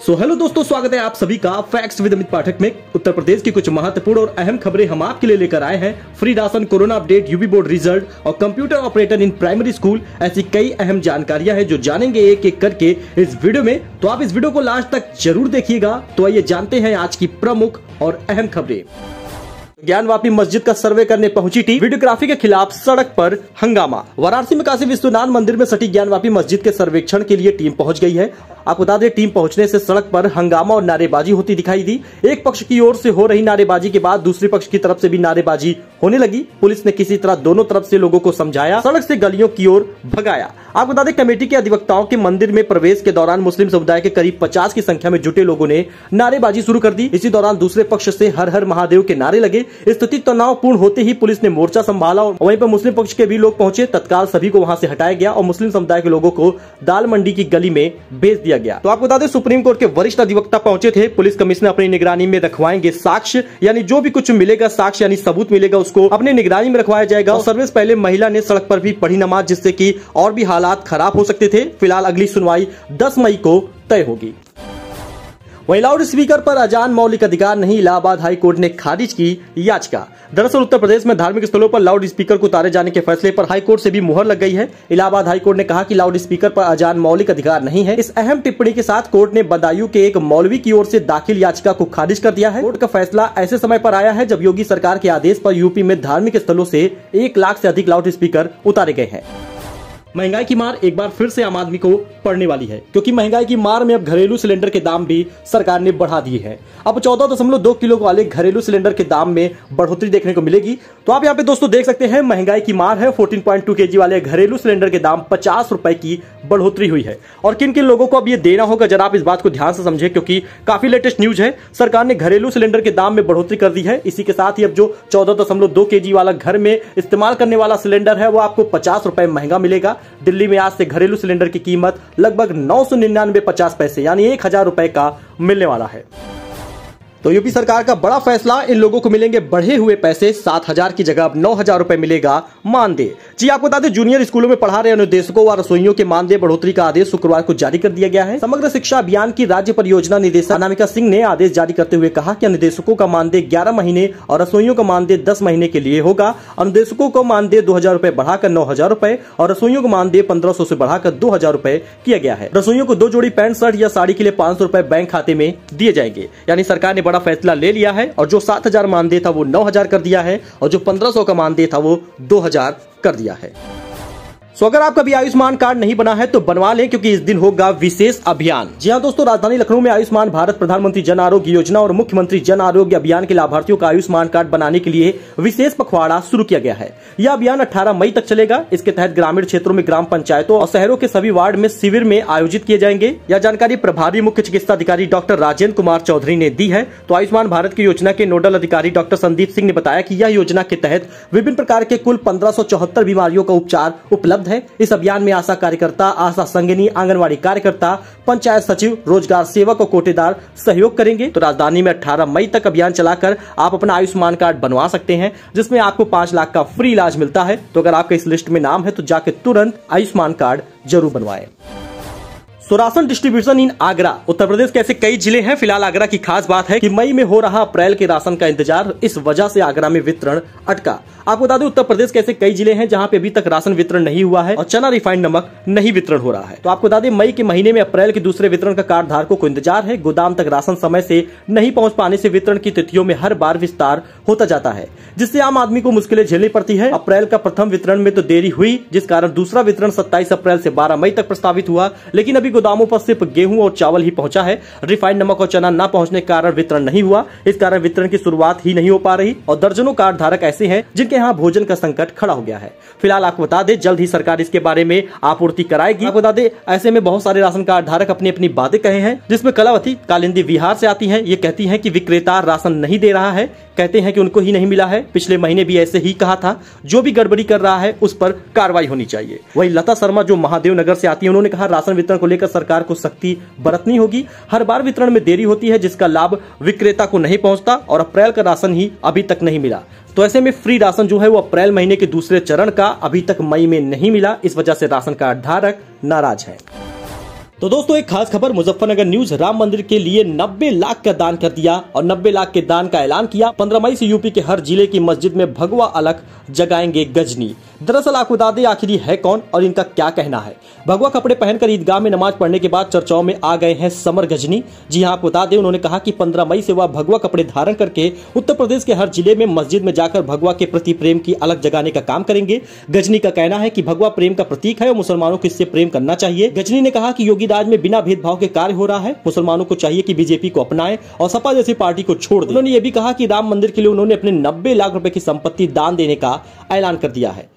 Hello दोस्तों, स्वागत है आप सभी का फैक्ट्स विद अमित पाठक में। उत्तर प्रदेश की कुछ महत्वपूर्ण और अहम खबरें हम आपके लिए लेकर आए हैं। Free ration, corona update, UP board result और computer operator in primary school, ऐसी कई अहम जानकारियां हैं जो जानेंगे एक एक करके इस वीडियो में। तो आप इस वीडियो को लास्ट तक जरूर देखिएगा। तो आइए जानते हैं आज की प्रमुख और अहम खबरें। ज्ञानवापी मस्जिद का सर्वे करने पहुंची टीम, वीडियोग्राफी के खिलाफ सड़क पर हंगामा। वाराणसी में काशी विश्वनाथ मंदिर में सटी ज्ञानवापी मस्जिद के सर्वेक्षण के लिए टीम पहुंच गई है। आपको बता दें, टीम पहुंचने से सड़क पर हंगामा और नारेबाजी होती दिखाई दी। एक पक्ष की ओर से हो रही नारेबाजी के बाद दूसरे पक्ष की तरफ से भी नारेबाजी होने लगी। पुलिस ने किसी तरह दोनों तरफ से लोगों को समझाया, सड़क से गलियों की ओर भगाया। आपको बता दें, कमेटी के अधिवक्ताओं के मंदिर में प्रवेश के दौरान मुस्लिम समुदाय के करीब 50 की संख्या में जुटे लोगों ने नारेबाजी शुरू कर दी। इसी दौरान दूसरे पक्ष से हर हर महादेव के नारे लगे। स्थिति तनावपूर्ण होते ही पुलिस ने मोर्चा संभाला और वहीं पर मुस्लिम पक्ष के भी लोग पहुंचे। तत्काल सभी को वहां से हटाया गया और मुस्लिम समुदाय के लोगों को दाल मंडी की गली में भेज दिया गया। तो आपको बता दें, सुप्रीम कोर्ट के वरिष्ठ अधिवक्ता पहुंचे थे। पुलिस कमिश्नर अपनी निगरानी में रखवाएंगे साक्ष्य, यानी जो भी कुछ मिलेगा साक्ष्य यानी सबूत मिलेगा उसको अपने निगरानी में रखवाया जाएगा। और सर्वे से पहले महिला ने सड़क पर भी पढ़ी नमाज, जिससे कि और भी हालात खराब हो सकते थे। फिलहाल अगली सुनवाई 10 मई को तय होगी। वहीं लाउड स्पीकर पर अजान मौलिक अधिकार नहीं, इलाहाबाद हाई कोर्ट ने खारिज की याचिका। दरअसल उत्तर प्रदेश में धार्मिक स्थलों पर लाउड स्पीकर को उतारे जाने के फैसले पर हाई कोर्ट से भी मुहर लग गई है। इलाहाबाद हाई कोर्ट ने कहा कि लाउड स्पीकर पर अजान मौलिक अधिकार नहीं है। इस अहम टिप्पणी के साथ कोर्ट ने बदायूं के एक मौलवी की ओर से दाखिल याचिका को खारिज कर दिया है। कोर्ट का फैसला ऐसे समय पर आया है जब योगी सरकार के आदेश पर यूपी में धार्मिक स्थलों से 1 लाख से अधिक लाउड स्पीकर उतारे गए हैं। महंगाई की मार एक बार फिर से आम आदमी को पड़ने वाली है, क्योंकि महंगाई की मार में अब घरेलू सिलेंडर के दाम भी सरकार ने बढ़ा दिए हैं। अब 14.2 किलो वाले घरेलू सिलेंडर के दाम में बढ़ोतरी देखने को मिलेगी। तो आप यहाँ पे दोस्तों देख सकते हैं, महंगाई की मार है। 14.2 kg वाले घरेलू सिलेंडर के दाम 50 रुपए की बढ़ोतरी हुई है। और किन किन लोगों को अब ये देना होगा, जरा आप इस बात को ध्यान से समझे, क्योंकि काफी लेटेस्ट न्यूज है। सरकार ने घरेलू सिलेंडर के दाम में बढ़ोतरी कर दी है। इसी के साथ ही अब जो 14.2 kg वाला घर में इस्तेमाल करने वाला सिलेंडर है वो आपको 50 रुपए महंगा मिलेगा। दिल्ली में आज से घरेलू सिलेंडर की कीमत लगभग 999.50 पैसे यानी 1000 रुपए का मिलने वाला है। तो यूपी सरकार का बड़ा फैसला, इन लोगों को मिलेंगे बढ़े हुए पैसे। 7000 की जगह अब 9000 रुपए मिलेगा मानदेय। जी आपको बता दें, जूनियर स्कूलों में पढ़ा रहे अनुदेशकों व रसोइयों के मानदेय बढ़ोतरी का आदेश शुक्रवार को जारी कर दिया गया है। समग्र शिक्षा अभियान की राज्य परियोजना निदेशक अनामिका सिंह ने आदेश जारी करते हुए कहा कि अनुदेशकों का मानदेय 11 महीने और रसोइयों का मानदेय 10 महीने के लिए होगा। अनुदेशकों को मानदेय 2000 रुपए बढ़ाकर 9000 रुपए और रसोइयों का मानदेय 1500 से बढ़ाकर 2000 रुपए किया गया है। रसोइयों को 2 जोड़ी पैंट शर्ट या साड़ी के लिए 500 रुपए बैंक खाते में दिए जाएंगे। यानी सरकार ने बड़ा फैसला ले लिया है और जो 7000 मानदेय था वो 9000 कर दिया है और जो 1500 का मानदेय था वो 2000 कर दिया है। सो अगर आपका भी आयुष्मान कार्ड नहीं बना है तो बनवा लें, क्योंकि इस दिन होगा विशेष अभियान। जी हां दोस्तों, राजधानी लखनऊ में आयुष्मान भारत प्रधानमंत्री जन आरोग्य योजना और मुख्यमंत्री जन आरोग्य अभियान के लाभार्थियों का आयुष्मान कार्ड बनाने के लिए विशेष पखवाड़ा शुरू किया गया है। यह अभियान 18 मई तक चलेगा। इसके तहत ग्रामीण क्षेत्रों में ग्राम पंचायतों और शहरों के सभी वार्ड में शिविर में आयोजित किए जाएंगे। यह जानकारी प्रभारी मुख्य चिकित्सा अधिकारी डॉक्टर राजेंद्र कुमार चौधरी ने दी है। तो आयुष्मान भारत की योजना के नोडल अधिकारी डॉक्टर संदीप सिंह ने बताया कि यह योजना के तहत विभिन्न प्रकार के कुल 1574 बीमारियों का उपचार उपलब्ध है। इस अभियान में आशा कार्यकर्ता, आशा संगिनी, आंगनवाड़ी कार्यकर्ता, पंचायत सचिव, रोजगार सेवक और कोटेदार सहयोग करेंगे। तो राजधानी में 18 मई तक अभियान चलाकर आप अपना आयुष्मान कार्ड बनवा सकते हैं, जिसमें आपको 5 लाख का फ्री इलाज मिलता है। तो अगर आपके इस लिस्ट में नाम है तो जाके तुरंत आयुष्मान कार्ड जरूर बनवाएं। Ration distribution in Agra, Uttar Pradesh के ऐसे कई जिले हैं। फिलहाल आगरा की खास बात है कि मई में हो रहा अप्रैल के राशन का इंतजार, इस वजह से आगरा में वितरण अटका। आपको बता दें, उत्तर प्रदेश के ऐसे कई जिले हैं जहां पे अभी तक राशन वितरण नहीं हुआ है और चना रिफाइंड नमक नहीं वितरण हो रहा है। तो आपको बता दें, मई के महीने में अप्रैल के दूसरे वितरण का कार्ड धारकों को इंतजार है। गोदाम तक राशन समय से नहीं पहुंच पाने से वितरण की तिथियों में हर बार विस्तार होता जाता है, जिससे आम आदमी को मुश्किलें झेलनी पड़ती है। अप्रैल का प्रथम वितरण में तो देरी हुई, जिस कारण दूसरा वितरण 27 अप्रैल से 12 मई तक प्रस्तावित हुआ, लेकिन अभी गोदामों पर सिर्फ गेहूं और चावल ही पहुंचा है। रिफाइंड नमक और चना न पहुंचने के कारण वितरण नहीं हुआ। इस कारण वितरण की शुरुआत ही नहीं हो पा रही और दर्जनों कार्ड धारक ऐसे हैं जिनके यहाँ भोजन का संकट खड़ा हो गया है। फिलहाल आपको बता दें, जल्द ही सरकार इसके बारे में आपूर्ति कराएगी। आपको बता दें, ऐसे में बहुत सारे राशन कार्ड धारक अपनी अपनी बातें कहे हैं, जिसमें कलावती कालिंदी बिहार से आती है। ये कहती है कि विक्रेता राशन नहीं दे रहा है, कहते हैं कि उनको ही नहीं मिला है। पिछले महीने भी ऐसे ही कहा था। जो भी गड़बड़ी कर रहा है उस पर कार्रवाई होनी चाहिए। वही लता शर्मा जो महादेव नगर से आती है, उन्होंने कहा राशन वितरण को लेकर सरकार को सख्ती बरतनी होगी। हर बार वितरण में देरी होती है, जिसका लाभ विक्रेता को नहीं पहुंचता और अप्रैल का राशन ही अभी तक नहीं मिला। तो ऐसे में फ्री राशन जो है वो अप्रैल महीने के दूसरे चरण का अभी तक मई में नहीं मिला। इस वजह से राशन कार्ड धारक नाराज है। तो दोस्तों एक खास खबर, मुजफ्फरनगर न्यूज राम मंदिर के लिए 90 लाख का दान कर दिया और 90 लाख के दान का ऐलान किया। 15 मई से यूपी के हर जिले की मस्जिद में भगवा अलग जगाएंगे गजनी। दरअसल आपको बता दें आखिर है कौन और इनका क्या कहना है। भगवा कपड़े पहनकर ईदगाह में नमाज पढ़ने के बाद चर्चाओं में आ गए हैं समर गजनी। जी हां, आपको बता दें उन्होंने कहा कि 15 मई से वह भगवा कपड़े धारण करके उत्तर प्रदेश के हर जिले में मस्जिद में जाकर भगवा के प्रति प्रेम की अलग जगाने का काम करेंगे। गजनी का कहना है कि भगवा प्रेम का प्रतीक है और मुसलमानों को इससे प्रेम करना चाहिए। गजनी ने कहा कि योगी राज में बिना भेदभाव के कार्य हो रहा है। मुसलमानों को चाहिए कि बीजेपी को अपनाएं और सपा जैसी पार्टी को छोड़ दें। उन्होंने ये भी कहा कि राम मंदिर के लिए उन्होंने अपने 90 लाख रुपए की संपत्ति दान देने का ऐलान कर दिया है।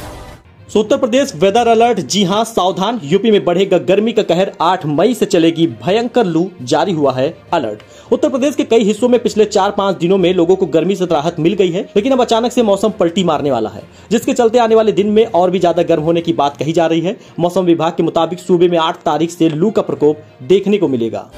उत्तर प्रदेश वेदर अलर्ट, जी हां सावधान, यूपी में बढ़ेगा गर्मी का कहर। 8 मई से चलेगी भयंकर लू, जारी हुआ है अलर्ट। उत्तर प्रदेश के कई हिस्सों में पिछले 4-5 दिनों में लोगों को गर्मी से राहत मिल गई है, लेकिन अब अचानक से मौसम पलटी मारने वाला है, जिसके चलते आने वाले दिन में और भी ज्यादा गर्म होने की बात कही जा रही है। मौसम विभाग के मुताबिक सूबे में 8 तारीख से लू का प्रकोप देखने को मिलेगा।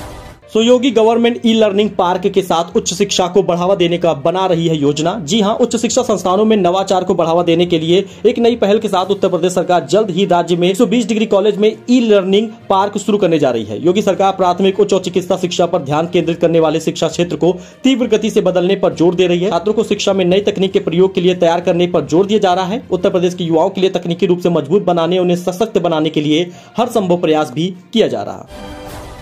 Yogi government e learning park के साथ उच्च शिक्षा को बढ़ावा देने का बना रही है योजना। जी हां, उच्च शिक्षा संस्थानों में नवाचार को बढ़ावा देने के लिए एक नई पहल के साथ उत्तर प्रदेश सरकार जल्द ही राज्य में 120 डिग्री कॉलेज में ई लर्निंग पार्क शुरू करने जा रही है। योगी सरकार प्राथमिक, उच्च और चिकित्सा शिक्षा पर ध्यान केंद्रित करने वाले शिक्षा क्षेत्र को तीव्र गति से बदलने पर जोर दे रही है। छात्रों को शिक्षा में नई तकनीक के प्रयोग के लिए तैयार करने पर जोर दिया जा रहा है। उत्तर प्रदेश के युवाओं के लिए तकनीकी रूप से मजबूत बनाने, उन्हें सशक्त बनाने के लिए हर संभव प्रयास भी किया जा रहा है।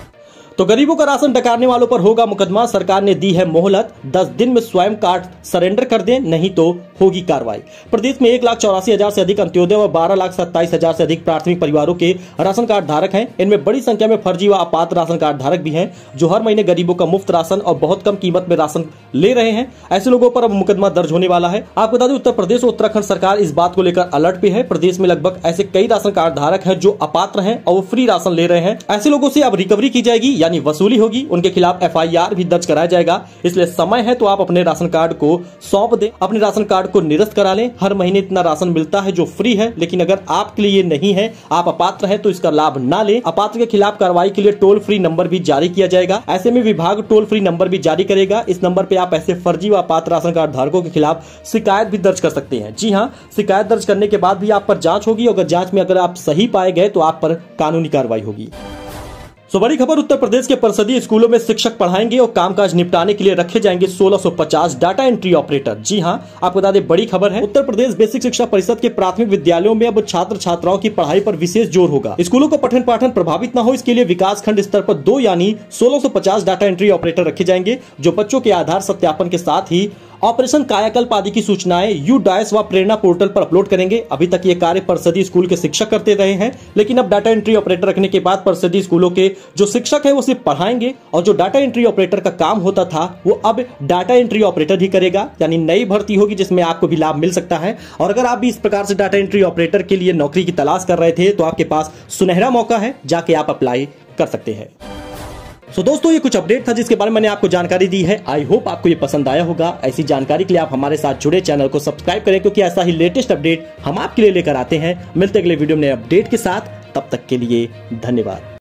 तो गरीबों का राशन डकारने वालों पर होगा मुकदमा। सरकार ने दी है मोहलत, 10 दिन में स्वयं कार्ड सरेंडर कर दें, नहीं तो होगी कार्रवाई। प्रदेश में 1,84,000 से अधिक अंत्योदय और 12,27,000 से अधिक प्राथमिक परिवारों के राशन कार्ड धारक हैं। इनमें बड़ी संख्या में फर्जी व अपात्र राशन कार्ड धारक भी हैं, जो हर महीने गरीबों का मुफ्त राशन और बहुत कम कीमत में राशन ले रहे हैं। ऐसे लोगों पर अब मुकदमा दर्ज होने वाला है। आपको बता दें उत्तर प्रदेश और उत्तराखंड सरकार इस बात को लेकर अलर्ट पे है। प्रदेश में लगभग ऐसे कई राशन कार्ड धारक हैं जो अपात्र हैं और वो फ्री राशन ले रहे हैं। ऐसे लोगों से अब रिकवरी की जाएगी, यानी वसूली होगी, उनके खिलाफ FIR भी दर्ज कराया जाएगा। इसलिए समय है तो आप अपने राशन कार्ड को सौंप दें, अपने राशन कार्ड को निरस्त करा लें। हर महीने इतना राशन मिलता है जो फ्री है, लेकिन अगर आपके लिए नहीं है, आप अपात्र हैं, तो इसका लाभ ना लें। अपात्र के खिलाफ कार्रवाई के लिए टोल फ्री नंबर भी जारी किया जाएगा। ऐसे में विभाग टोल फ्री नंबर भी जारी करेगा। इस नंबर पर आप ऐसे फर्जी व अपात्र राशन कार्ड धारकों के खिलाफ शिकायत भी दर्ज कर सकते हैं। जी हाँ, शिकायत दर्ज करने के बाद भी आप पर जांच होगी। अगर जांच में अगर आप सही पाए गए तो आप पर कानूनी कार्रवाई होगी। बड़ी खबर, उत्तर प्रदेश के परिषदीय स्कूलों में शिक्षक पढ़ाएंगे और कामकाज निपटाने के लिए रखे जाएंगे 1650 डाटा एंट्री ऑपरेटर। जी हां, आपको बता दें बड़ी खबर है। उत्तर प्रदेश बेसिक शिक्षा परिषद के प्राथमिक विद्यालयों में अब छात्र छात्राओं की पढ़ाई पर विशेष जोर होगा। स्कूलों को पठन पाठन प्रभावित न हो, इसके लिए विकास खंड स्तर पर 2 यानी 1650 डाटा एंट्री ऑपरेटर रखे जाएंगे, जो बच्चों के आधार सत्यापन के साथ ही ऑपरेशन कायाकल्प आदि की सूचनाएं UDAIS व प्रेरणा पोर्टल पर अपलोड करेंगे। अभी तक ये कार्य परिषदीय स्कूल के शिक्षक करते रहे हैं, लेकिन अब डाटा एंट्री ऑपरेटर रखने के बाद परिषदीय स्कूलों के जो शिक्षक है वो सिर्फ पढ़ाएंगे और जो डाटा एंट्री ऑपरेटर का काम होता था वो अब डाटा एंट्री ऑपरेटर ही करेगा। यानी नई भर्ती होगी जिसमें आपको भी लाभ मिल सकता है। और अगर आप भी इस प्रकार से डाटा एंट्री ऑपरेटर के लिए नौकरी की तलाश कर रहे थे तो आपके पास सुनहरा मौका है, जाके आप अप्लाई कर सकते हैं। दोस्तों ये कुछ अपडेट था जिसके बारे में मैंने आपको जानकारी दी है। आई होप आपको ये पसंद आया होगा। ऐसी जानकारी के लिए आप हमारे साथ जुड़े, चैनल को सब्सक्राइब करें, क्योंकि ऐसा ही लेटेस्ट अपडेट हम आपके लिए लेकर आते हैं। मिलते अगले वीडियो में अपडेट के साथ, तब तक के लिए धन्यवाद।